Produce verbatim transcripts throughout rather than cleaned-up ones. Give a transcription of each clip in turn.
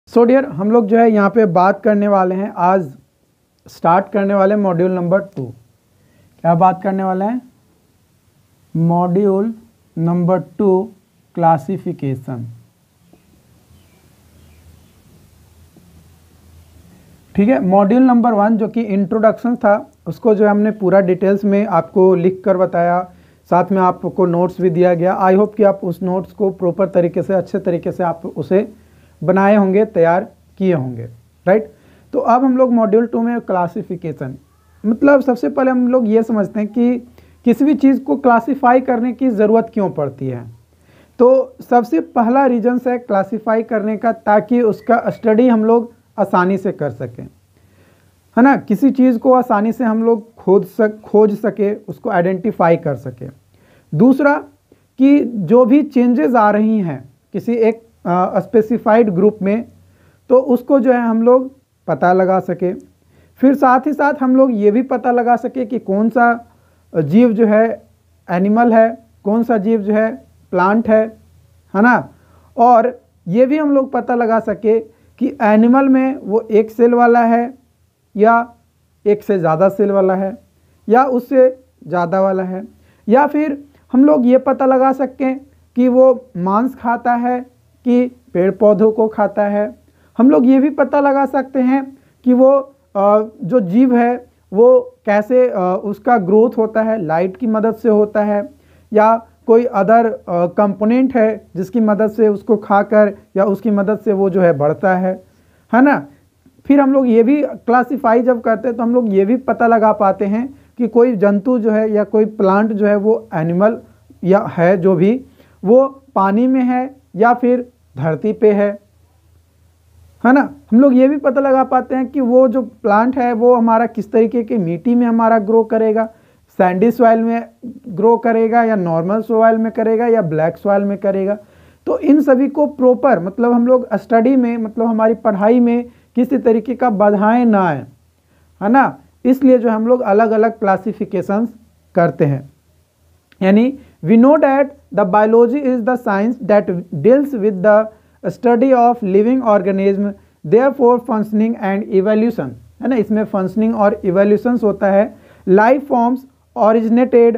So dear, हम लोग जो है यहाँ पे बात करने वाले हैं, आज स्टार्ट करने वाले हैं मॉड्यूल नंबर टू। क्या बात करने वाले हैं? Module number two, classification. ठीक है, मॉड्यूल नंबर वन जो कि इंट्रोडक्शन था, उसको जो है हमने पूरा डिटेल्स में आपको लिख कर बताया, साथ में आपको नोट्स भी दिया गया। आई होप कि आप उस नोट्स को प्रॉपर तरीके से, अच्छे तरीके से आप उसे बनाए होंगे, तैयार किए होंगे, राइट। तो अब हम लोग मॉड्यूल टू में क्लासिफिकेशन, मतलब सबसे पहले हम लोग ये समझते हैं कि किसी भी चीज़ को क्लासिफाई करने की ज़रूरत क्यों पड़ती है। तो सबसे पहला रीजन है क्लासिफाई करने का, ताकि उसका स्टडी हम लोग आसानी से कर सकें, है ना। किसी चीज़ को आसानी से हम लोग खोज सक खोज सके, उसको आइडेंटिफाई कर सके। दूसरा कि जो भी चेंजेस आ रही हैं किसी एक स्पेसिफाइड ग्रुप में, तो उसको जो है हम लोग पता लगा सके। फिर साथ ही साथ हम लोग ये भी पता लगा सके कि कौन सा जीव जो है एनिमल है, कौन सा जीव जो है प्लांट है, है ना। और ये भी हम लोग पता लगा सके कि एनिमल में वो एक सेल वाला है या एक से ज़्यादा सेल वाला है या उससे ज़्यादा वाला है, या फिर हम लोग ये पता लगा सकते हैं कि वो मांस खाता है कि पेड़ पौधों को खाता है। हम लोग ये भी पता लगा सकते हैं कि वो जो जीव है वो कैसे उसका ग्रोथ होता है, लाइट की मदद से होता है या कोई अदर कंपोनेंट है जिसकी मदद से उसको खाकर या उसकी मदद से वो जो है बढ़ता है, है ना। फिर हम लोग ये भी क्लासिफाई जब करते हैं तो हम लोग ये भी पता लगा पाते हैं कि कोई जंतु जो है या कोई प्लांट जो है वो एनिमल या है जो भी, वो पानी में है या फिर धरती पे है, है ना। हम लोग ये भी पता लगा पाते हैं कि वो जो प्लांट है वो हमारा किस तरीके की मिट्टी में हमारा ग्रो करेगा, सैंडी सॉइल में ग्रो करेगा या नॉर्मल सॉइल में करेगा या ब्लैक सॉइल में करेगा। तो इन सभी को प्रॉपर, मतलब हम लोग स्टडी में, मतलब हमारी पढ़ाई में किसी तरीके का बाधाएं ना आए, है ना। इसलिए जो हम लोग अलग अलग क्लासिफिकेशंस करते हैं। यानी we know that the biology is the science that deals with the study of living organism, therefore functioning and evolution, है ना। इसमें फंक्शनिंग और इवोल्यूशंस होता है। Life forms originated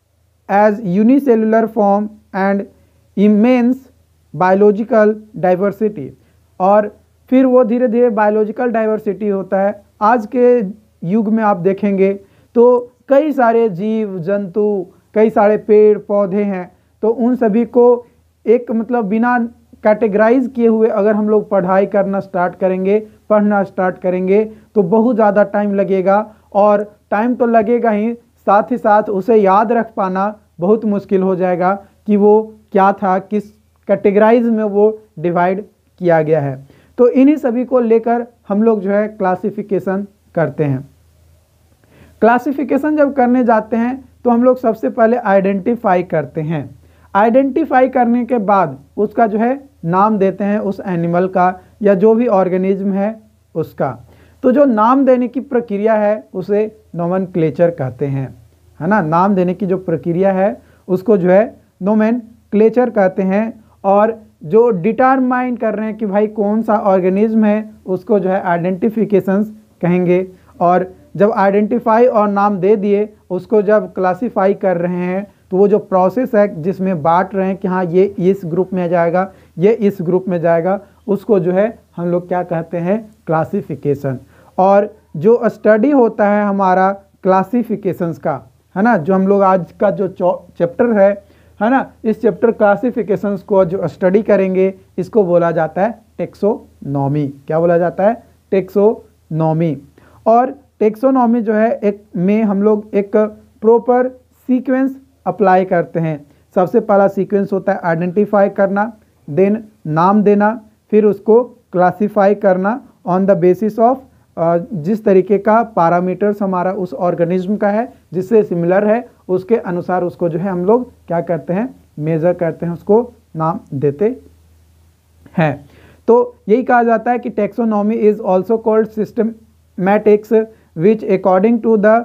as unicellular form and immense biological diversity, और फिर वो धीरे धीरे बायोलॉजिकल डाइवर्सिटी होता है। आज के युग में आप देखेंगे तो कई सारे जीव जंतु, कई सारे पेड़ पौधे हैं, तो उन सभी को एक मतलब बिना कैटेगराइज किए हुए अगर हम लोग पढ़ाई करना स्टार्ट करेंगे, पढ़ना स्टार्ट करेंगे, तो बहुत ज़्यादा टाइम लगेगा। और टाइम तो लगेगा ही, साथ ही साथ उसे याद रख पाना बहुत मुश्किल हो जाएगा कि वो क्या था, किस कैटेगराइज में वो डिवाइड किया गया है। तो इन्हीं सभी को लेकर हम लोग जो है क्लासिफिकेशन करते हैं। क्लासिफिकेशन जब करने जाते हैं तो हम लोग सबसे पहले आइडेंटिफाई करते हैं। आइडेंटिफाई करने के बाद उसका जो है नाम देते हैं, उस एनिमल का या जो भी ऑर्गेनिज्म है उसका। तो जो नाम देने की प्रक्रिया है उसे नोमेनक्लेचर कहते हैं, है ना। नाम देने की जो प्रक्रिया है उसको जो है नोमेनक्लेचर कहते हैं। और जो डिटरमाइन कर रहे हैं कि भाई कौन सा ऑर्गेनिज्म है उसको जो है आइडेंटिफिकेशंस कहेंगे। और जब आइडेंटिफाई और नाम दे दिए, उसको जब क्लासिफाई कर रहे हैं, तो वो जो प्रोसेस है जिसमें बांट रहे हैं कि हाँ ये इस ग्रुप में जाएगा, ये इस ग्रुप में जाएगा, उसको जो है हम लोग क्या कहते हैं, क्लासिफिकेशन। और जो स्टडी होता है हमारा क्लासिफिकेशंस का, है ना, जो हम लोग आज का जो चैप्टर है है ना, इस चैप्टर क्लासिफिकेशंस को जो स्टडी करेंगे, इसको बोला जाता है टेक्सोनॉमी। क्या बोला जाता है? टेक्सोनॉमी। और टेक्सोनॉमी जो है एक में हम लोग एक प्रॉपर सीक्वेंस अप्लाई करते हैं। सबसे पहला सीक्वेंस होता है आइडेंटिफाई करना, देन नाम देना, फिर उसको क्लासिफाई करना ऑन द बेसिस ऑफ जिस तरीके का पैरामीटर्स हमारा उस ऑर्गेनिज्म का है, जिससे सिमिलर है, उसके अनुसार उसको जो है हम लोग क्या करते हैं, मेजर करते हैं, उसको नाम देते हैं। तो यही कहा जाता है कि taxonomy is also called systematics, which according to the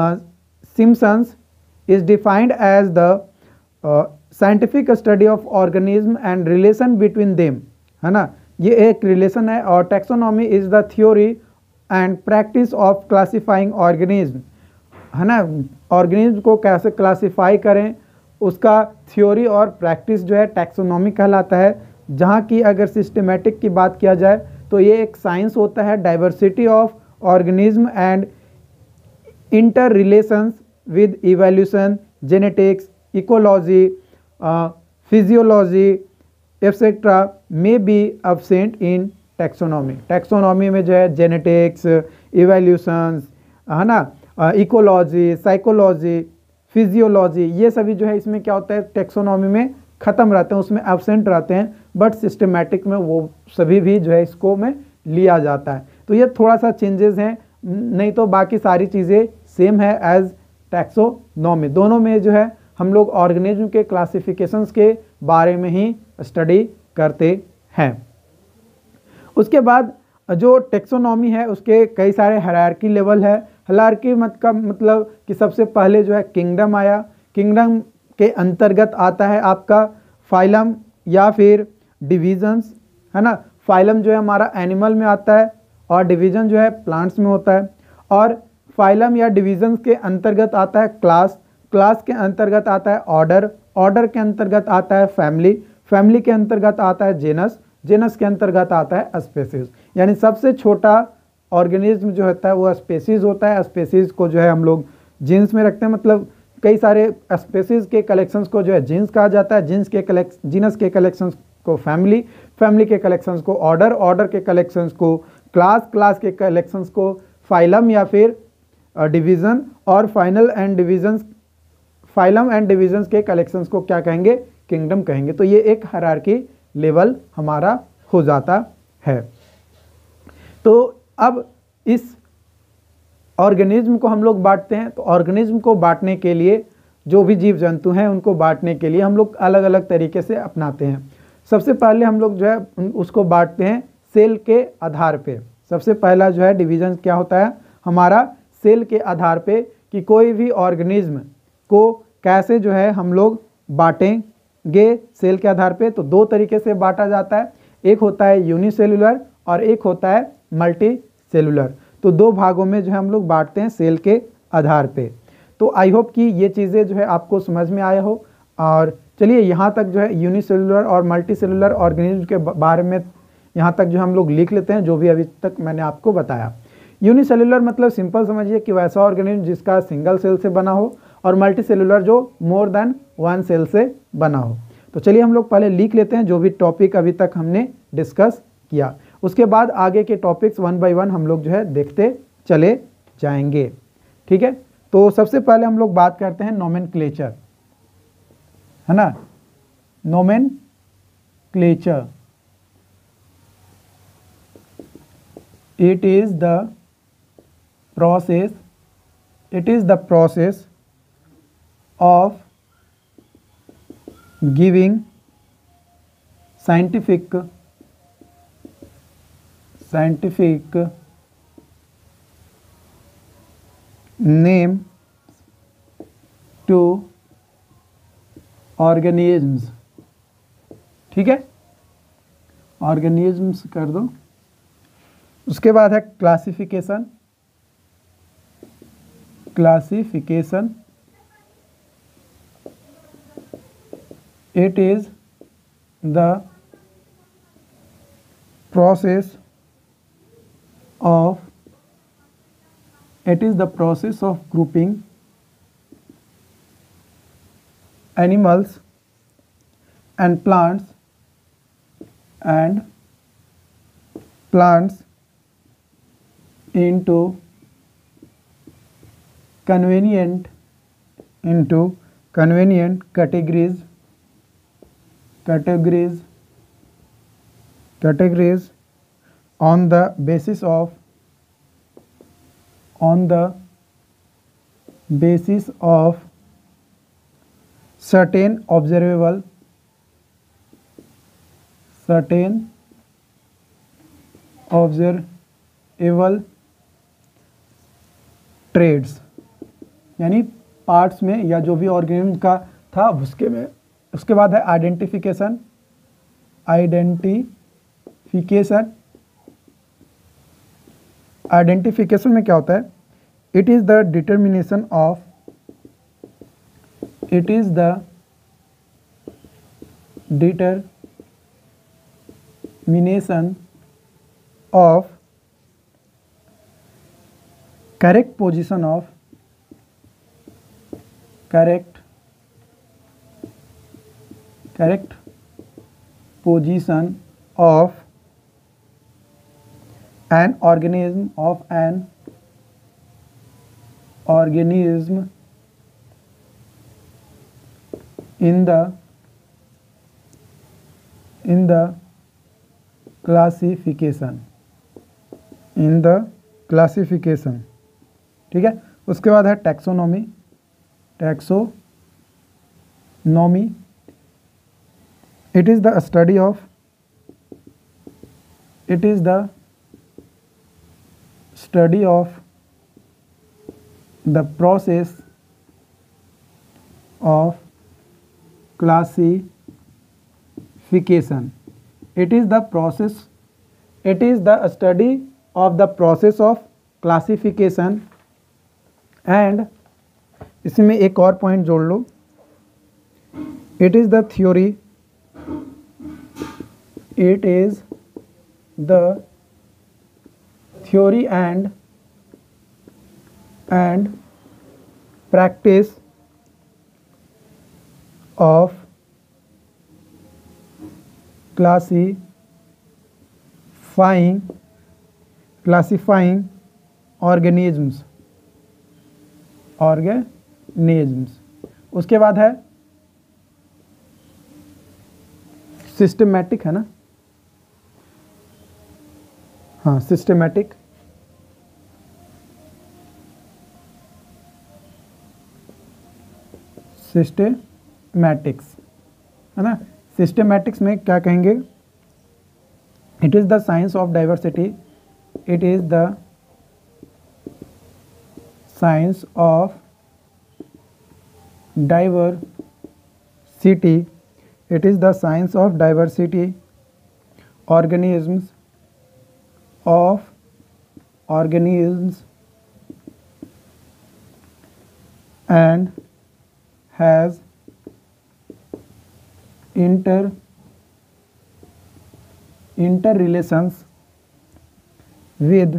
Simpsons is defined as the scientific study of organism and relation between them, है ना। ये एक रिलेशन है। और taxonomy is the theory and practice of classifying organism, है ना। Organism को कैसे क्लासिफाई करें उसका थ्योरी और प्रैक्टिस जो है टैक्सोनॉमी कहलाता है। जहाँ की अगर सिस्टमेटिक की बात किया जाए तो ये एक साइंस होता है, diversity of organism and interrelations with evolution, genetics, ecology, physiology etcetera may be absent in taxonomy. Taxonomy में जो है जेनेटिक्स, इवोल्यूशंस, है ना, इकोलॉजी, साइकोलॉजी, फिजियोलॉजी, ये सभी जो है इसमें क्या होता है टैक्सोनॉमी में ख़त्म रहते हैं, उसमें एब्सेंट रहते हैं। बट सिस्टमेटिक में वो सभी भी जो है इसको में लिया जाता है। तो ये थोड़ा सा चेंजेस हैं, नहीं तो बाकी सारी चीज़ें सेम है एज टैक्सोनॉमी। दोनों में जो है हम लोग ऑर्गेनिज्म के क्लासिफिकेशंस के बारे में ही स्टडी करते हैं। उसके बाद जो टैक्सोनॉमी है उसके कई सारे हायरार्की लेवल है। हायरार्की मत का मतलब कि सबसे पहले जो है किंगडम आया। किंगडम के अंतर्गत आता है आपका फाइलम या फिर डिविजन्स, है ना। फाइलम जो है हमारा एनिमल में आता है और डिवीज़न जो है प्लांट्स में होता है। और फाइलम या डिवीजन्स के अंतर्गत आता है क्लास, क्लास के अंतर्गत आता है ऑर्डर, ऑर्डर के अंतर्गत आता है फैमिली, फैमिली के अंतर्गत आता है जेनस, जेनस के अंतर्गत आता है स्पेसीज। यानी सबसे छोटा ऑर्गेनिज्म जो होता है वो स्पेसीज होता है। स्पेसीज को जो है हम लोग जीन्स में रखते हैं, मतलब कई सारे स्पेसीज के कलेक्शंस को जो है जीन्स कहा जाता है। जीन्स के कलेक्श जीनस के कलेक्शंस को फैमिली, फैमिली के कलेक्शंस को ऑर्डर, ऑर्डर के कलेक्शंस को क्लास, क्लास के कलेक्शंस को फाइलम या फिर डिवीज़न, और final and divisions, phylum and divisions के कलेक्शंस को क्या कहेंगे, किंगडम कहेंगे। तो ये एक हायरार्की लेवल हमारा हो जाता है। तो अब इस ऑर्गेनिज्म को हम लोग बांटते हैं। तो ऑर्गेनिज्म को बांटने के लिए जो भी जीव जंतु हैं उनको बांटने के लिए हम लोग अलग अलग तरीके से अपनाते हैं। सबसे पहले हम लोग जो है उसको बांटते हैं सेल के आधार पे। सबसे पहला जो है डिवीज़न क्या होता है हमारा सेल के आधार पे, कि कोई भी ऑर्गेनिज्म को कैसे जो है हम लोग बांटेंगे सेल के आधार पे। तो दो तरीके से बांटा जाता है, एक होता है यूनिसेलुलर और एक होता है मल्टी सेलुलर। तो दो भागों में जो है हम लोग बांटते हैं सेल के आधार पे। तो आई होप कि ये चीज़ें जो है आपको समझ में आया हो। और चलिए यहाँ तक जो है यूनिसेलुलर और मल्टी सेलुलर ऑर्गेनिज्म के बारे में यहाँ तक जो हम लोग लिख लेते हैं जो भी अभी तक मैंने आपको बताया। यूनिसेलुलर मतलब सिंपल समझिए कि वैसा ऑर्गेनिज्म जिसका सिंगल सेल से बना हो, और मल्टी सेलुलर जो मोर देन वन सेल से बना हो। तो चलिए हम लोग पहले लिख लेते हैं जो भी टॉपिक अभी तक हमने डिस्कस किया, उसके बाद आगे के टॉपिक्स वन बाय वन हम लोग जो है देखते चले जाएंगे। ठीक है, तो सबसे पहले हम लोग बात करते हैं नोमेनक्लेचर, है ना। Nomenclature, it is the process it is the process of giving scientific scientific name to organisms। ठीक है, organisms कर दो। उसके बाद है classification, classification it is the process of it is the process of grouping animals and plants and plants into convenient into convenient categories categories categories on the basis of on the basis of certain observable certain observable traits, यानी parts में या जो भी organism का था उसके में। उसके बाद है आइडेंटिफिकेशन, आइडेंटिफिकेशन आइडेंटिफिकेशन, आइडेंटिफिकेशन में क्या होता है, it is the determination of, it is the determination of correct position of, correct correct position of an organism, of an organism in the in the classification, in the classification, ठीक है। उसके बाद है taxonomy, taxonomy, it is the study of, it is the study of the process of classification, it is the process, it is the study of the process of classification, and इसमें एक और point जोड़ लो, it is the theory, it is the theory and and practice of classifying classifying organisms, organisms। उसके बाद है systematic, है ना, हाँ सिस्टमैटिक, सिस्टमैटिक्स, है ना। सिस्टमैटिक्स में क्या कहेंगे, it is the science of diversity, it is the science of diversity, it is the science of diversity organisms, of organisms and has inter interrelations with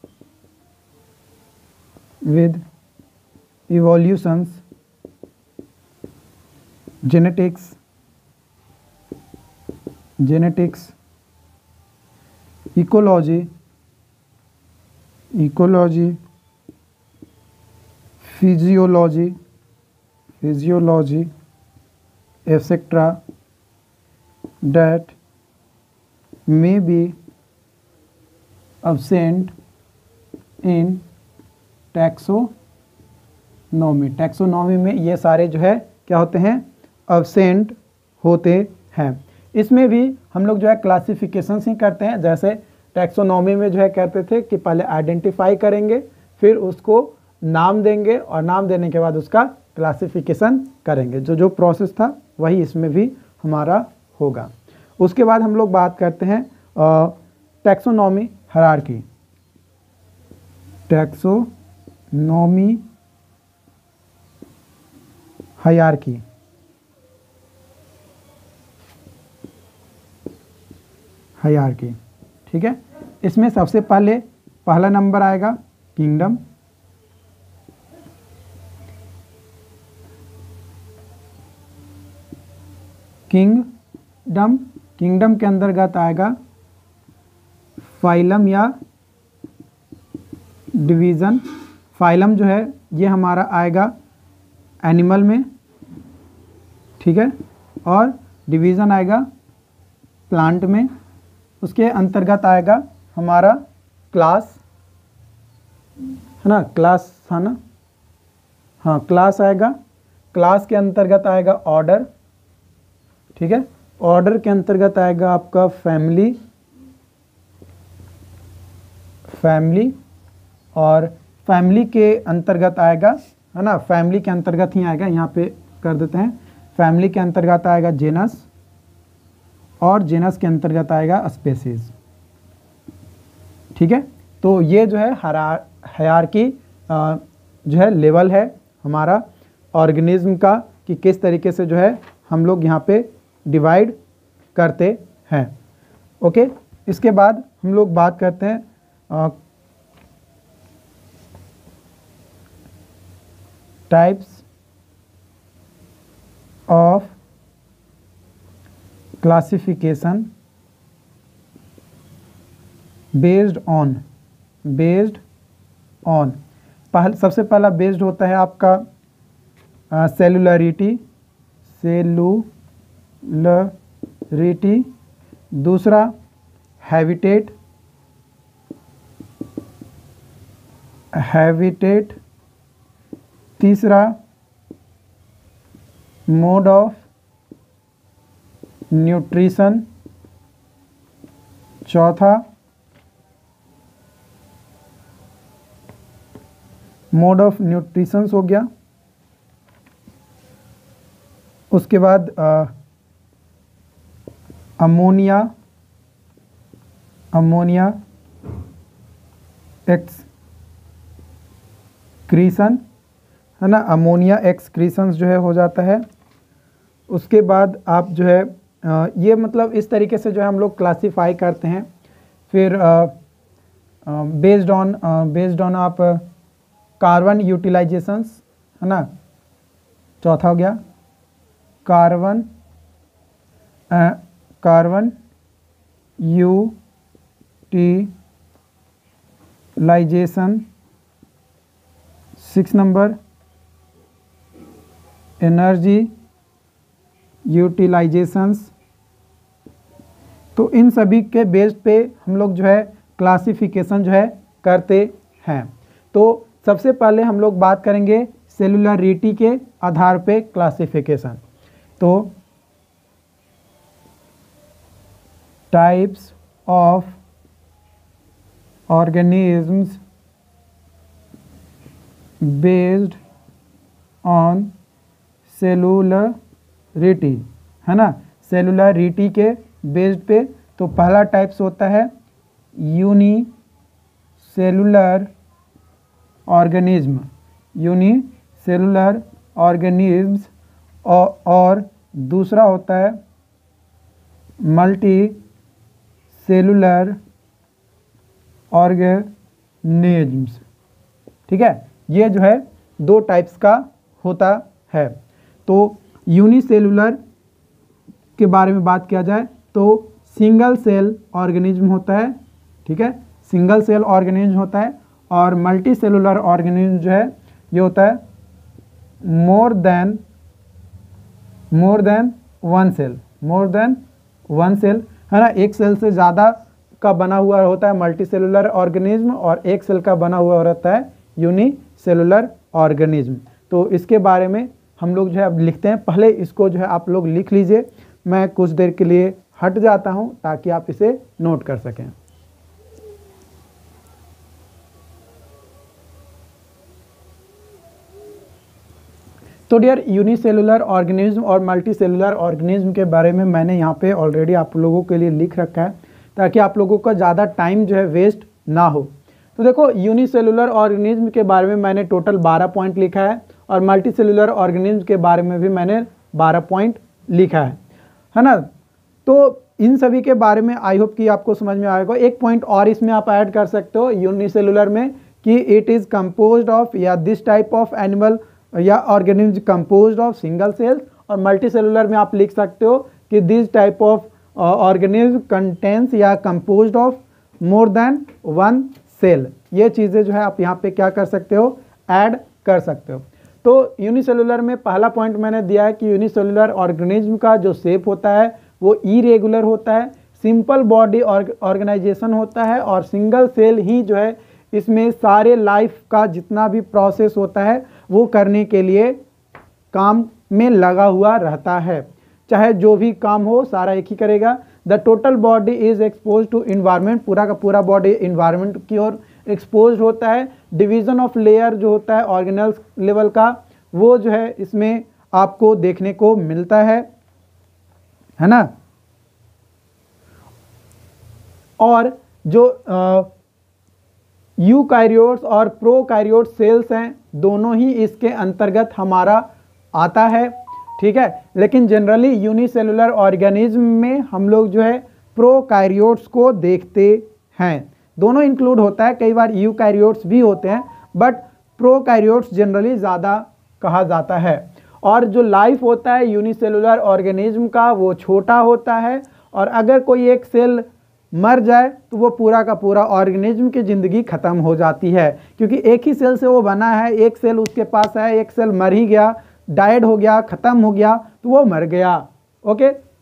with evolutions, genetics, genetics, ecology, ecology, physiology, physiology, et cetera that may be absent in taxonomy, taxonomy में ये सारे जो है क्या होते हैं, absent होते हैं। इसमें भी हम लोग जो है क्लासिफिकेशन ही करते हैं, जैसे टैक्सोनॉमी में जो है कहते थे कि पहले आइडेंटिफाई करेंगे, फिर उसको नाम देंगे और नाम देने के बाद उसका क्लासिफिकेशन करेंगे। जो जो प्रोसेस था वही इसमें भी हमारा होगा। उसके बाद हम लोग बात करते हैं taxonomy hierarchy, taxonomy hierarchy, hierarchy, ठीक है। इसमें सबसे पहले पहला नंबर आएगा किंगडम, किंगडम, किंगडम के अंतर्गत आएगा फाइलम या डिवीज़न। फाइलम जो है ये हमारा आएगा एनिमल में, ठीक है, और डिवीज़न आएगा प्लांट में। उसके अंतर्गत आएगा हमारा क्लास, है ना, क्लास था ना, हाँ क्लास आएगा। क्लास के अंतर्गत आएगा ऑर्डर, ठीक है। ऑर्डर के अंतर्गत आएगा आपका फैमिली, फैमिली, और फैमिली के अंतर्गत आएगा, है ना, फैमिली के अंतर्गत ही आएगा, यहाँ पे कर देते हैं। फैमिली के अंतर्गत आएगा जेनस, और जेनस के अंतर्गत आएगा स्पेसीज, ठीक है। तो ये जो है हायरार्की जो है लेवल है हमारा ऑर्गेनिज्म का, कि किस तरीके से जो है हम लोग यहाँ पे डिवाइड करते हैं। ओके, इसके बाद हम लोग बात करते हैं types of classification based on based on पहल सबसे पहला बेस्ड होता है आपका सेलुलरिटी सेलुलरिटी, दूसरा हैबिटेट हैबिटेट, तीसरा मोड ऑफ न्यूट्रिशन, चौथा मोड ऑफ न्यूट्रिशंस हो गया। उसके बाद अमोनिया अमोनिया एक्सक्रीशन है ना, अमोनिया एक्सक्रीशंस जो है हो जाता है। उसके बाद आप जो है आ, ये मतलब इस तरीके से जो है हम लोग क्लासीफाई करते हैं। फिर बेस्ड ऑन बेस्ड ऑन आप कार्बन यूटिलाइजेशंस है ना, चौथा हो गया carbon carbon utilisation, six number energy utilisations. तो इन सभी के बेस पे हम लोग जो है क्लासिफिकेशन जो है करते हैं। तो सबसे पहले हम लोग बात करेंगे सेलुलरिटी के आधार पे क्लासिफिकेशन। तो types of organisms based on cellularity है ना, सेलुलरिटी के बेस्ड पे। तो पहला टाइप्स होता है यूनिसेलुलर ऑर्गेनिज्म यूनिसेलुलर ऑर्गेनिज्म्स, और, और दूसरा होता है मल्टी सेलुलर ऑर्गेनिज्म्स। ठीक है, ये जो है दो टाइप्स का होता है। तो यूनिसेलुलर के बारे में बात किया जाए तो सिंगल सेल ऑर्गेनिज्म होता है। ठीक है, सिंगल सेल ऑर्गेनिज्म होता है। और मल्टी सेलुलर ऑर्गेनिज्म जो है ये होता है more than more than one cell more than one cell है ना, एक सेल से ज़्यादा का बना हुआ होता है मल्टी सेलुलर ऑर्गेनिज्म, और एक सेल का बना हुआ रहता है यूनिसेलुलर ऑर्गेनिज्म। तो इसके बारे में हम लोग जो है अब लिखते हैं। पहले इसको जो है आप लोग लिख लीजिए, मैं कुछ देर के लिए हट जाता हूं ताकि आप इसे नोट कर सकें। तो डियर, यूनिसेलुलर ऑर्गेनिज्म और मल्टी सेलुलर ऑर्गेनिज्म के बारे में मैंने यहाँ पे ऑलरेडी आप लोगों के लिए लिख रखा है ताकि आप लोगों का ज़्यादा टाइम जो है वेस्ट ना हो। तो देखो, यूनिसेलुलर ऑर्गेनिज्म के बारे में मैंने टोटल बारह पॉइंट लिखा है, और मल्टी सेलुलर ऑर्गेनिज्म के बारे में भी मैंने बारह पॉइंट लिखा है है ना। तो इन सभी के बारे में आई होप कि आपको समझ में आएगा। एक पॉइंट और इसमें आप ऐड कर सकते हो यूनिसेलुलर में कि इट इज़ कंपोज्ड ऑफ, या दिस टाइप ऑफ एनिमल या organism composed of single cells. और मल्टी सेलुलर में आप लिख सकते हो कि this type of organism contains या composed of more than one cell. ये चीज़ें जो है आप यहाँ पे क्या कर सकते हो, ऐड कर सकते हो। तो यूनिसेलुलर में पहला पॉइंट मैंने दिया है कि यूनिसेलुलर ऑर्गेनिज्म का जो शेप होता है वो इरेगुलर होता है, सिंपल बॉडी ऑर्गेनाइजेशन होता है, और सिंगल सेल ही जो है इसमें सारे लाइफ का जितना भी प्रोसेस होता है वो करने के लिए काम में लगा हुआ रहता है। चाहे जो भी काम हो सारा एक ही करेगा। The total body is expose to environment, पूरा का पूरा बॉडी इन्वायरमेंट की ओर एक्सपोज होता है। डिवीज़न ऑफ लेयर जो होता है ऑर्गेनल्स लेवल का, वो जो है इसमें आपको देखने को मिलता है है ना। और जो यूकैरियोट्स और प्रोकैरियोट सेल्स हैं, दोनों ही इसके अंतर्गत हमारा आता है, ठीक है। लेकिन जनरली यूनिसेलुलर ऑर्गेनिज्म में हम लोग जो है प्रोकैरियोट्स को देखते हैं। दोनों इंक्लूड होता है, कई बार यूकैरियोट्स भी होते हैं, बट प्रोकैरियोट्स जनरली ज़्यादा कहा जाता है। और जो लाइफ होता है यूनिसेलुलर ऑर्गेनिज्म का वो छोटा होता है, और अगर कोई एक सेल मर जाए तो वो पूरा का पूरा ऑर्गेनिज्म की ज़िंदगी ख़त्म हो जाती है, क्योंकि एक ही सेल से वो बना है, एक सेल उसके पास है, एक सेल मर ही गया, डाइड हो गया, ख़त्म हो गया, तो वो मर गया, ओके।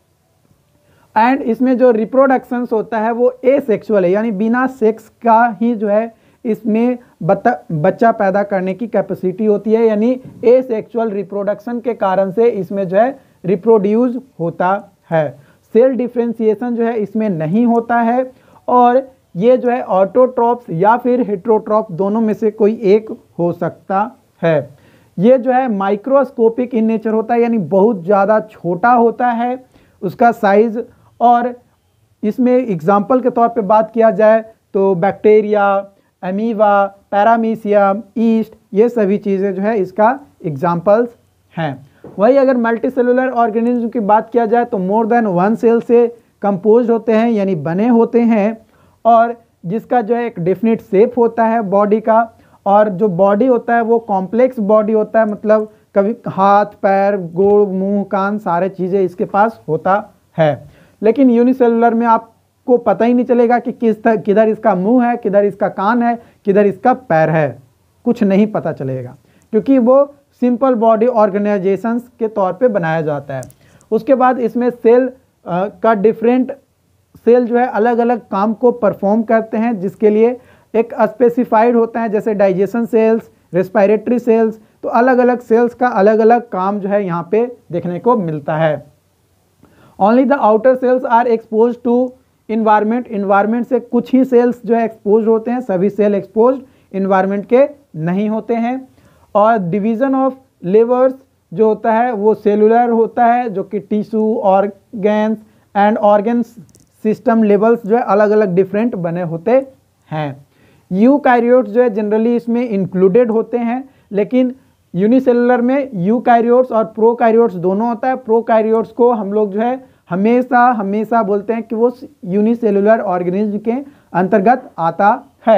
एंड इसमें जो रिप्रोडक्शंस होता है वो एसेक्सुअल है, यानी बिना सेक्स का ही जो है इसमें बच्चा पैदा करने की कैपेसिटी होती है, यानी एसेक्सुअल रिप्रोडक्शन के कारण से इसमें जो है रिप्रोड्यूस होता है। सेल डिफ्रेंशिएशन जो है इसमें नहीं होता है, और ये जो है ऑटोट्रॉप्स या फिर हेट्रोट्रॉप दोनों में से कोई एक हो सकता है। ये जो है माइक्रोस्कोपिक इन नेचर होता है, यानी बहुत ज़्यादा छोटा होता है उसका साइज। और इसमें एग्जाम्पल के तौर पे बात किया जाए तो बैक्टीरिया, अमीबा, पैरामीशियम, ईस्ट, ये सभी चीज़ें जो है इसका एग्जाम्पल्स हैं। वही अगर मल्टीसेलुलर ऑर्गेनिज्म की बात किया जाए तो मोर देन वन सेल से कंपोज होते हैं, यानी बने होते हैं, और जिसका जो है एक डेफिनेट शेप होता है बॉडी का, और जो बॉडी होता है वो कॉम्प्लेक्स बॉडी होता है, मतलब कभी हाथ, पैर, गोड़, मुंह, कान, सारे चीज़ें इसके पास होता है। लेकिन यूनिसेलुलर में आपको पता ही नहीं चलेगा कि किस किधर इसका मुंह है, किधर इसका कान है, किधर इसका पैर है, कुछ नहीं पता चलेगा, क्योंकि वो सिंपल बॉडी ऑर्गेनाइजेशंस के तौर पे बनाया जाता है। उसके बाद इसमें सेल आ, का डिफरेंट सेल जो है अलग अलग काम को परफॉर्म करते हैं, जिसके लिए एक स्पेसिफाइड होता है, जैसे डाइजेशन सेल्स, रेस्पिरेटरी सेल्स, तो अलग अलग सेल्स का अलग अलग काम जो है यहाँ पे देखने को मिलता है। Only the outer cells are expose to environment, environment से कुछ ही सेल्स जो है एक्सपोज होते हैं, सभी सेल एक्सपोज इन्वायरमेंट के नहीं होते हैं। और डिवीज़न ऑफ लेवर्स जो होता है वो सेलुलर होता है, जो कि tissue, organs and organs system levels जो है अलग अलग डिफरेंट बने होते हैं। यूकैरियोट्स जो है जनरली इसमें इंक्लूडेड होते हैं, लेकिन यूनिसेलुलर में यूकैरियोट्स और प्रोकैरियोट्स दोनों होता है। प्रोकैरियोट्स को हम लोग जो है हमेशा हमेशा बोलते हैं कि वो यूनिसेलुलर ऑर्गेनिज्म के अंतर्गत आता है।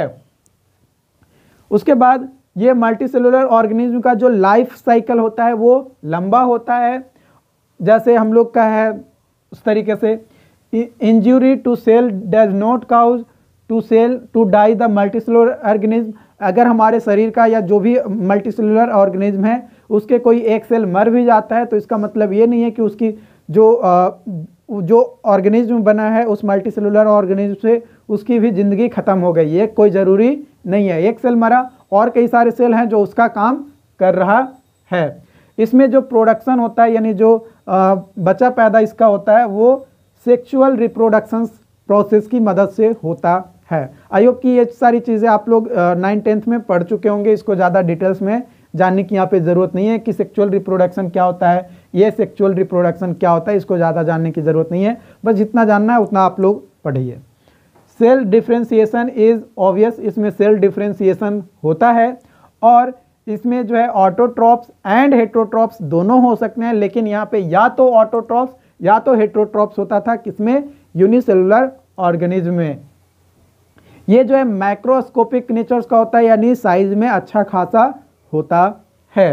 उसके बाद ये मल्टीसेलुलर ऑर्गेनिज्म का जो लाइफ साइकिल होता है वो लंबा होता है, जैसे हम लोग का है उस तरीके से injury to cell does not cause to cell to die the multicellular organism. अगर हमारे शरीर का या जो भी मल्टीसेलुलर ऑर्गेनिज्म है उसके कोई एक सेल मर भी जाता है, तो इसका मतलब ये नहीं है कि उसकी जो आ, जो ऑर्गेनिज्म बना है उस मल्टीसेलुलर ऑर्गेनिज्म से उसकी भी ज़िंदगी ख़त्म हो गई, ये कोई ज़रूरी नहीं है। एक सेल मरा और कई सारे सेल हैं जो उसका काम कर रहा है। इसमें जो प्रोडक्शन होता है, यानी जो आ, बच्चा पैदा इसका होता है, वो सेक्सुअल रिप्रोडक्शंस प्रोसेस की मदद से होता है। आई होप कि ये सारी चीज़ें आप लोग नाइन टेंथ में पढ़ चुके होंगे, इसको ज़्यादा डिटेल्स में जानने की यहाँ पे ज़रूरत नहीं है कि सेक्सुअल रिप्रोडक्शन क्या होता है, ये सेक्सुअल रिप्रोडक्शन क्या होता है, इसको ज़्यादा जानने की ज़रूरत नहीं है, बस जितना जानना है उतना आप लोग पढ़िए। सेल डिफ्रेंशिएशन इज़ ऑब्वियस, इसमें सेल डिफ्रेंशिएशन होता है, और इसमें जो है ऑटोट्रॉप्स एंड हेट्रोट्रॉप्स दोनों हो सकते हैं, लेकिन यहाँ पे या तो ऑटोट्रॉप्स या तो हेट्रोट्रॉप्स होता था, किसमें, यूनिसेलुलर ऑर्गेनिज्म में। ये जो है माइक्रोस्कोपिक नेचर्स का होता है, यानी साइज में अच्छा खासा होता है।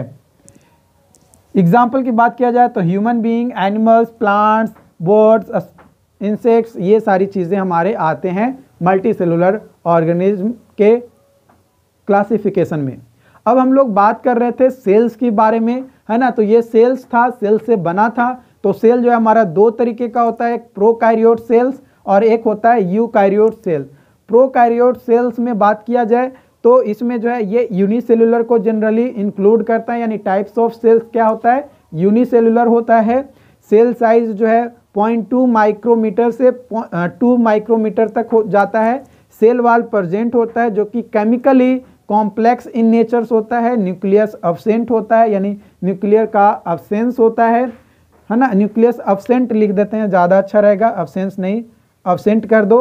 एग्जाम्पल की बात किया जाए तो human being, animals, plants, birds, insects, ये सारी चीज़ें हमारे आते हैं मल्टीसेलुलर ऑर्गेनिज्म के क्लासिफिकेशन में। अब हम लोग बात कर रहे थे सेल्स के बारे में, है ना, तो ये सेल्स था, सेल से बना था। तो सेल जो है हमारा दो तरीके का होता है, एक प्रोकैरियोट सेल्स और एक होता है यूकैरियोट सेल। प्रोकैरियोट सेल्स में बात किया जाए तो इसमें जो है ये यूनिसेलुलर को जनरली इंक्लूड करता है, यानी टाइप्स ऑफ सेल्स क्या होता है, यूनिसेलुलर होता है। सेल साइज जो है पॉइंट टू माइक्रोमीटर से टू माइक्रोमीटर तक हो जाता है। सेल वाल प्रेजेंट होता है जो कि केमिकली कॉम्प्लेक्स इन नेचर्स होता है। न्यूक्लियस अब्सेंट होता है, यानी न्यूक्लियर का अब्सेंस होता है, है ना, न्यूक्लियस अब्सेंट लिख देते हैं, ज़्यादा अच्छा रहेगा, अब्सेंस नहीं, अब्सेंट कर दो।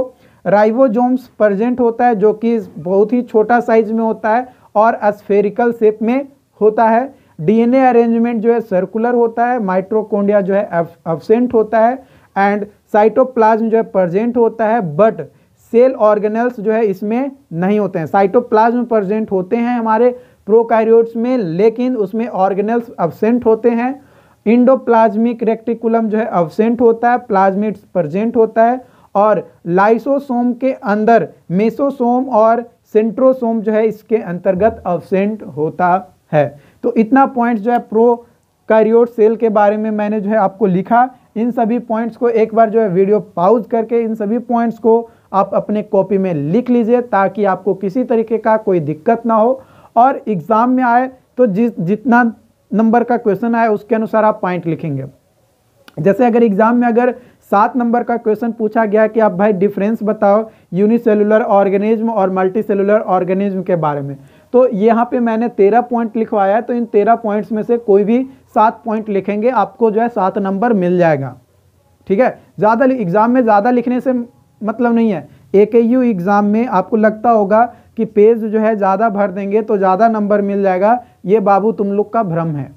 राइबोसोम्स प्रेजेंट होता है जो कि बहुत ही छोटा साइज में होता है और स्फेरिकल शेप में होता है। डीएनए अरेंजमेंट जो है सर्कुलर होता है। माइटोकॉन्ड्रिया जो है एब्सेंट होता है एंड साइटोप्लाज्म जो है प्रेजेंट होता है, बट सेल ऑर्गेनेल्स जो है इसमें नहीं होते हैं। साइटोप्लाज्म प्रेजेंट होते हैं हमारे प्रोकैरियोट्स में, लेकिन उसमें ऑर्गेनेल्स एब्सेंट होते हैं। इंडोप्लाज्मिक रेक्टिकुलम जो है एब्सेंट होता है, प्लाज्मिड्स प्रेजेंट होता है और लाइसोसोम के अंदर मेसोसोम और सेंट्रोसोम जो है इसके अंतर्गत एब्सेंट होता है। तो इतना पॉइंट्स जो है प्रोकैरियोट सेल के बारे में मैंने जो है आपको लिखा। इन सभी पॉइंट्स को एक बार जो है वीडियो पॉज करके इन सभी पॉइंट्स को आप अपने कॉपी में लिख लीजिए ताकि आपको किसी तरीके का कोई दिक्कत ना हो और एग्जाम में आए तो जिस जितना नंबर का क्वेश्चन आए उसके अनुसार आप पॉइंट लिखेंगे। जैसे अगर एग्जाम में अगर सात नंबर का क्वेश्चन पूछा गया कि आप भाई डिफरेंस बताओ यूनिसेलुलर ऑर्गेनिज्म और मल्टीसेलुलर ऑर्गेनिज्म के बारे में, तो यहाँ पे मैंने तेरह पॉइंट लिखवाया है। तो इन तेरह पॉइंट्स में से कोई भी सात पॉइंट लिखेंगे, आपको जो है सात नंबर मिल जाएगा। ठीक है, ज़्यादा एग्जाम में ज़्यादा लिखने से मतलब नहीं है। एकेयू एग्जाम में आपको लगता होगा कि पेज जो है ज़्यादा भर देंगे तो ज़्यादा नंबर मिल जाएगा, ये बाबू तुम लोग का भ्रम है।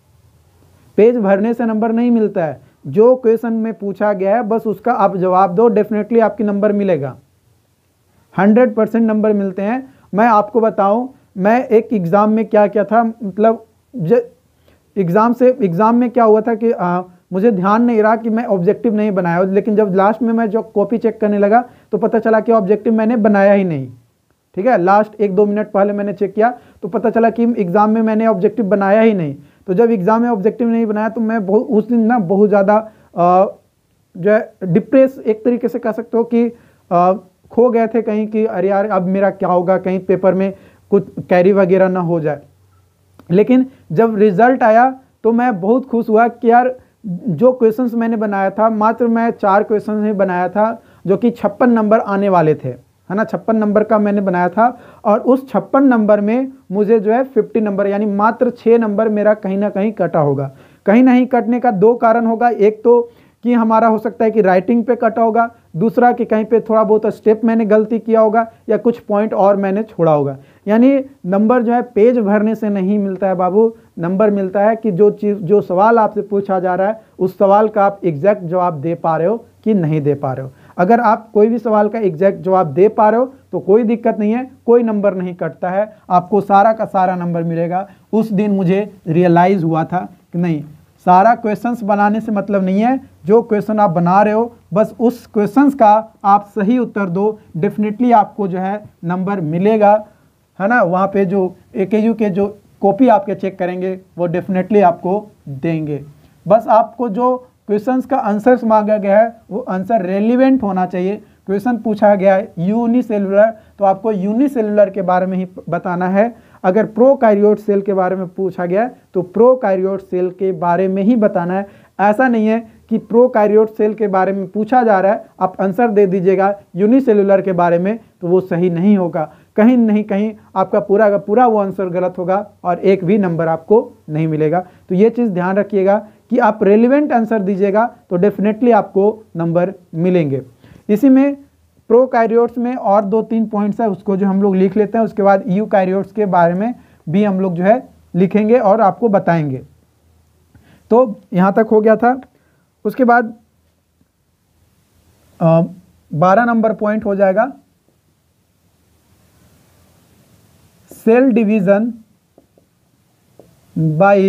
पेज भरने से नंबर नहीं मिलता है। जो क्वेश्चन में पूछा गया है बस उसका आप जवाब दो, डेफिनेटली आपकी नंबर मिलेगा, हंड्रेड परसेंट नंबर मिलते हैं। मैं आपको बताऊं, मैं एक एग्ज़ाम में क्या क्या था, मतलब एग्ज़ाम से एग्ज़ाम में क्या हुआ था कि आ, मुझे ध्यान नहीं रहा कि मैं ऑब्जेक्टिव नहीं बनाया, लेकिन जब लास्ट में मैं जो कॉपी चेक करने लगा तो पता चला कि ऑब्जेक्टिव मैंने बनाया ही नहीं। ठीक है, लास्ट एक दो मिनट पहले मैंने चेक किया तो पता चला कि एग्ज़ाम में मैंने ऑब्जेक्टिव बनाया ही नहीं। तो जब एग्ज़ाम में ऑब्जेक्टिव नहीं बनाया तो मैं बहुत उस दिन ना बहुत ज़्यादा जो है डिप्रेस एक तरीके से कह सकते हो कि आ, खो गए थे कहीं कि अरे यार अब मेरा क्या होगा, कहीं पेपर में कुछ कैरी वगैरह ना हो जाए। लेकिन जब रिजल्ट आया तो मैं बहुत खुश हुआ कि यार जो क्वेश्चंस मैंने बनाया था, मात्र मैं चार क्वेश्चंस ही बनाया था जो कि छप्पन नंबर आने वाले थे, है ना, छप्पन नंबर का मैंने बनाया था और उस छप्पन नंबर में मुझे जो है फिफ्टी नंबर यानी मात्र छः नंबर मेरा कहीं ना कहीं कटा होगा। कहीं नहीं कटने का दो कारण होगा, एक तो कि हमारा हो सकता है कि राइटिंग पे कटा होगा, दूसरा कि कहीं पे थोड़ा बहुत स्टेप मैंने गलती किया होगा या कुछ पॉइंट और मैंने छोड़ा होगा। यानी नंबर जो है पेज भरने से नहीं मिलता है बाबू, नंबर मिलता है कि जो चीज़ जो सवाल आपसे पूछा जा रहा है उस सवाल का आप एग्जैक्ट जवाब दे पा रहे हो कि नहीं दे पा रहे हो। अगर आप कोई भी सवाल का एग्जैक्ट जवाब दे पा रहे हो तो कोई दिक्कत नहीं है, कोई नंबर नहीं कटता है, आपको सारा का सारा नंबर मिलेगा। उस दिन मुझे रियलाइज़ हुआ था कि नहीं, सारा क्वेश्चंस बनाने से मतलब नहीं है, जो क्वेश्चन आप बना रहे हो बस उस क्वेश्चंस का आप सही उत्तर दो, डेफिनेटली आपको जो है नंबर मिलेगा, है ना। वहाँ पे जो एकेयू के जो कॉपी आपके चेक करेंगे वो डेफिनेटली आपको देंगे। बस आपको जो क्वेश्चंस का आंसर्स मांगा गया है वो आंसर रेलिवेंट होना चाहिए। क्वेश्चन पूछा गया है यूनिसेलुलर तो आपको यूनिसेलुलर के बारे में ही बताना है। अगर प्रोकैरियोट सेल के बारे में पूछा गया है तो प्रोकैरियोट सेल के बारे में ही बताना है। ऐसा नहीं है कि प्रोकैरियोट सेल के बारे में पूछा जा रहा है आप आंसर दे दीजिएगा यूनिसेलुलर के बारे में, तो वो सही नहीं होगा। कहीं नहीं कहीं आपका पूरा का पूरा वो आंसर गलत होगा और एक भी नंबर आपको नहीं मिलेगा। तो ये चीज़ ध्यान रखिएगा कि आप रेलिवेंट आंसर दीजिएगा तो डेफिनेटली आपको नंबर मिलेंगे। इसी में प्रोकैरियोट्स में और दो तीन पॉइंट्स है, उसको जो हम लोग लिख लेते हैं, उसके बाद यूकैरियोट्स के बारे में भी हम लोग जो है लिखेंगे और आपको बताएंगे। तो यहाँ तक हो गया था। उसके बाद बारह नंबर पॉइंट हो जाएगा cell division by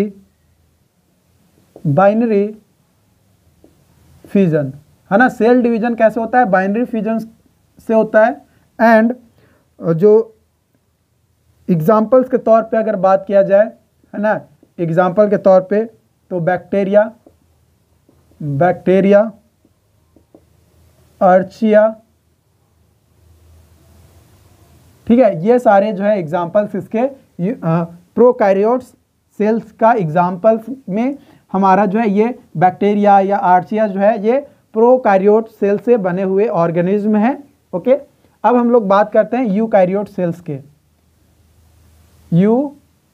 binary fission, है ना। सेल डिवीजन कैसे होता है, बाइनरी फिजन से होता है। एंड जो एग्जाम्पल्स के तौर पे अगर बात किया जाए, है ना, एग्जाम्पल के तौर पे तो बैक्टीरिया बैक्टीरिया अर्चिया, ठीक है, ये सारे जो है एग्जाम्पल्स इसके प्रोकैरियोट्स सेल्स का एग्जाम्पल्स में हमारा जो है ये बैक्टीरिया या आर्चिया जो है ये प्रोकैरियोट सेल से बने हुए ऑर्गेनिज्म हैं। ओके, अब हम लोग बात करते हैं यूकैरियोट सेल्स के।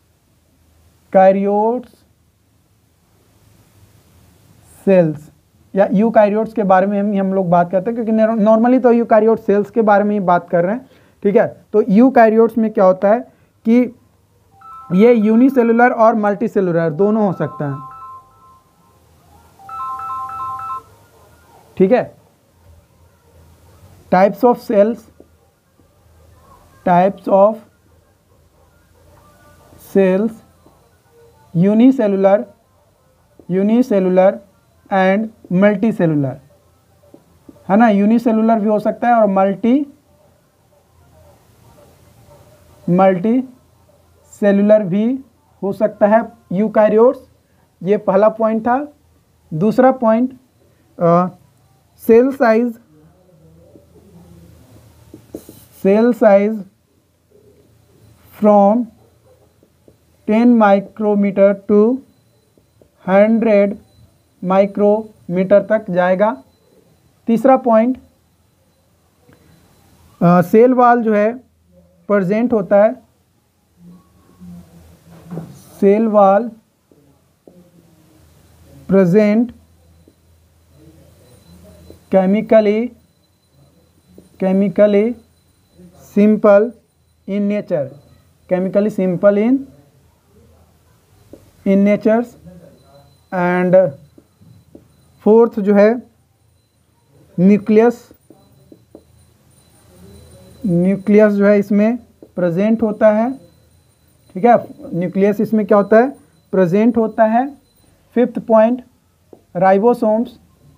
यूकैरियोट्स सेल्स या यूकैरियोट्स के बारे में हम हम लोग बात करते हैं, क्योंकि नॉर्मली तो यूकैरियोट सेल्स के बारे में ही बात कर रहे हैं, ठीक है। तो यूकैरियोट्स में क्या होता है कि ये यूनिसेलुलर और मल्टीसेलुलर दोनों हो सकता है, ठीक है। Types of cells, types of cells unicellular, unicellular and multicellular, है ना। यूनिसेलुलर भी हो सकता है और मल्टी मल्टी सेलुलर भी हो सकता है यूकैरियोट्स। ये पहला पॉइंट था। दूसरा point, cell size, cell size from ten micrometre to hundred micrometre तक जाएगा। तीसरा पॉइंट, सेल वॉल जो है प्रेजेंट होता है, cell wall present chemically chemically simple in nature, chemically simple in in natures. And fourth जो है न्यूक्लियस, न्यूक्लियस जो है इसमें प्रेजेंट होता है, ठीक है। न्यूक्लियस इसमें क्या होता है, प्रेजेंट होता है। फिफ्थ पॉइंट, राइबोसोम्स,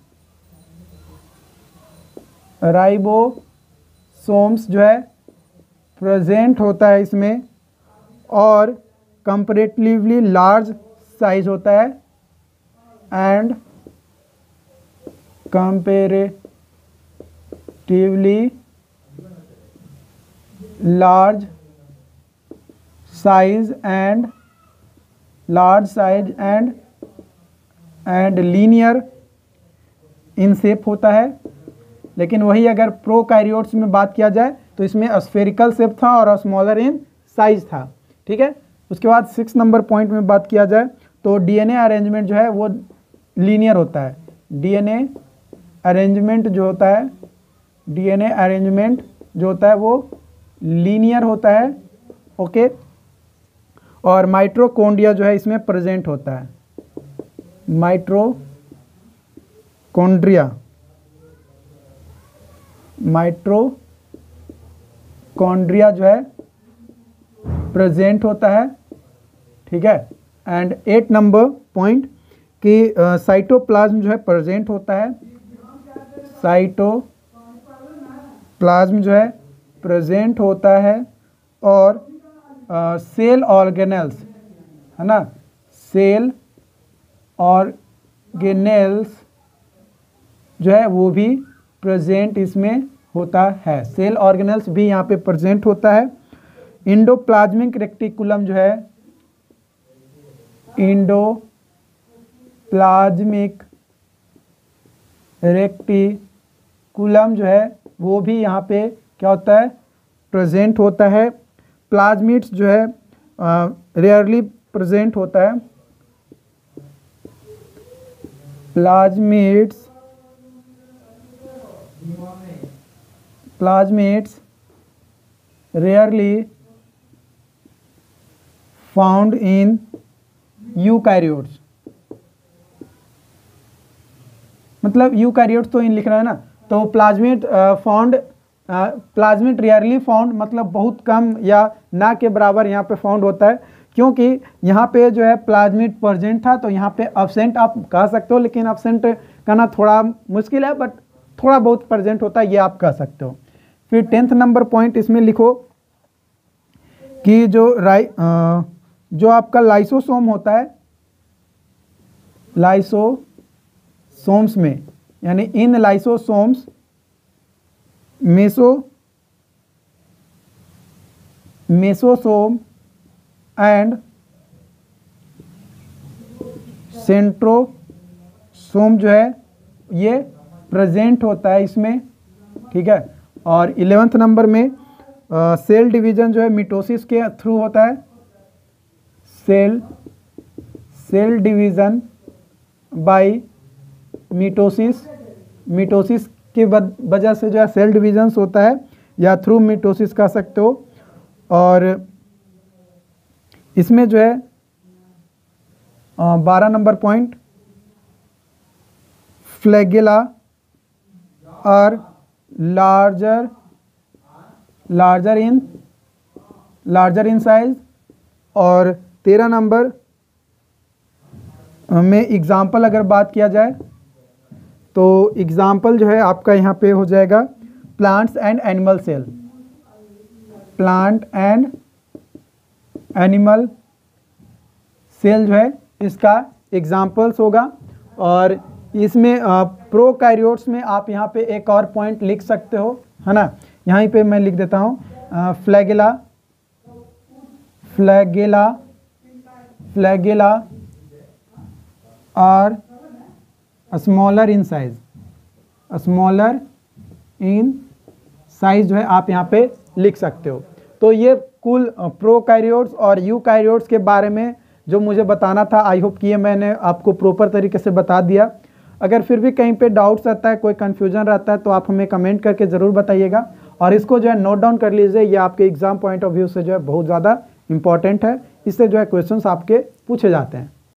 राइबोसोम्स जो है प्रेजेंट होता है इसमें और कंपैरेटिवली लार्ज साइज होता है and comparatively large size and large size and and linear in shape होता है। लेकिन वही अगर प्रोकैरियोट्स में बात किया जाए तो इसमें स्फेरिकल शेप था और स्मॉलर इन साइज था, ठीक है। उसके बाद सिक्स नंबर पॉइंट में बात किया जाए तो डीएनए अरेंजमेंट जो है वो लीनियर होता है। डीएनए अरेंजमेंट जो होता है, डीएनए अरेंजमेंट जो होता है वो लीनियर होता है, ओके। और माइटोकॉन्ड्रिया जो है इसमें प्रेजेंट होता है, माइटोकॉन्ड्रिया, माइटोकॉन्ड्रिया जो है प्रेजेंट होता है, ठीक है। एंड एट नंबर पॉइंट कि साइटोप्लाज्म जो है प्रेजेंट होता है, साइटोप्लाज्म जो है प्रेजेंट होता है और सेल ऑर्गेनेल्स, है ना, सेल ऑर्गेनेल्स जो है वो भी प्रेजेंट इसमें होता है, सेल ऑर्गेनेल्स भी यहाँ पे प्रेजेंट होता है। इंडोप्लाज्मिक रेक्टिकुलम जो है, इंडोप्लाज्मिक रेक्टिकुलम जो है वो भी यहाँ पे क्या होता है, प्रेजेंट होता है। प्लाज्मिड्स जो है रेयरली प्रेजेंट होता है, plasmids plasmids rarely found in eukaryotes, मतलब यूकैरियोट्स तो इन लिख रहा है ना, तो plasmid found, plasmid rarely found मतलब बहुत कम या ना के बराबर यहाँ पे फाउंड होता है, क्योंकि यहाँ पे जो है प्लाज्मिड प्रेजेंट था तो यहाँ पे एब्सेंट आप कह सकते हो, लेकिन एब्सेंट कहना थोड़ा मुश्किल है, बट थोड़ा बहुत प्रेजेंट होता है ये आप कह सकते हो। फिर टेंथ नंबर पॉइंट इसमें लिखो कि जो राइ आ, जो आपका लाइसोसोम होता है, लाइसोसोम्स में यानी इन lysosomes meso mesosome and centrosome जो है ये प्रेजेंट होता है इसमें, ठीक है। और इलेवेंथ नंबर में आ, सेल डिवीजन जो है मिटोसिस के थ्रू होता है, cell cell division by mitosis mitosis की वजह से जो है सेल डिविजन्स होता है, या थ्रू मिटोसिस कह सकते हो। और इसमें जो है बारह number point, flagella are larger larger in larger in size. और तेरह नंबर में एग्जाम्पल अगर बात किया जाए तो एग्जाम्पल जो है आपका यहाँ पे हो जाएगा plants and animal cell, plant and animal cell जो है इसका एग्जाम्पल्स होगा। और इसमें प्रोकैरियोट्स में आप यहाँ पे एक और पॉइंट लिख सकते हो, है ना। यहाँ पे मैं लिख देता हूँ flagella flagella flagella are smaller in size, smaller in size जो है आप यहाँ पे लिख सकते हो। तो ये कुल प्रोकैरियोट्स और यूकैरियोट्स के बारे में जो मुझे बताना था, आई होप कि ये मैंने आपको प्रॉपर तरीके से बता दिया। अगर फिर भी कहीं पे डाउट्स रहता है, कोई कन्फ्यूजन रहता है, तो आप हमें कमेंट करके ज़रूर बताइएगा। और इसको जो है नोट डाउन कर लीजिए, ये आपके एग्जाम पॉइंट ऑफ व्यू से जो है बहुत ज़्यादा इंपॉर्टेंट है। इससे जो है क्वेश्चंस आपके पूछे जाते हैं।